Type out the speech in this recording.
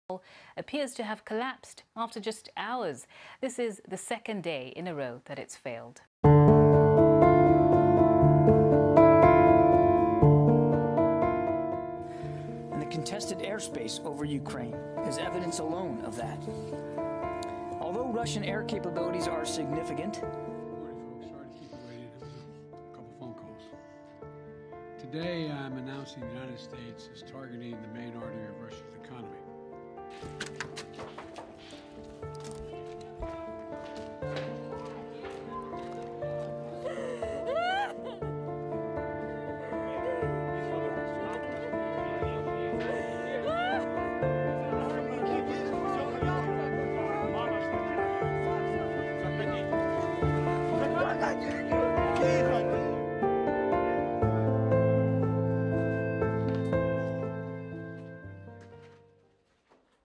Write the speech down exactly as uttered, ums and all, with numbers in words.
appears to have collapsed after just hours. This is the second day in a row that it's failed. And the contested airspace over Ukraine is evidence alone of that. Although Russian air capabilities are significant, Today, I'm announcing the United States is targeting the main artery of Russia's economy.